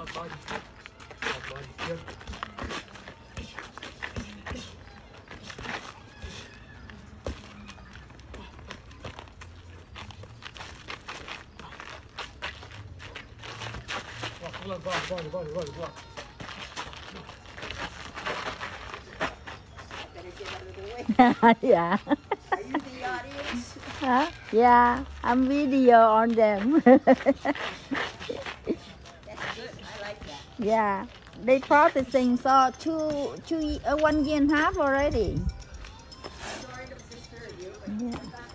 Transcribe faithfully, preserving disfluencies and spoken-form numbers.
body. Hot body here. Body, body, body, body, body. Better get out of the way. Yeah. Are you the audience? Huh? Yeah, I'm video on them. That's good. I like that. Yeah, they practicing for two, two, uh, one year and a half already. Sorry to disturb you, but Yeah.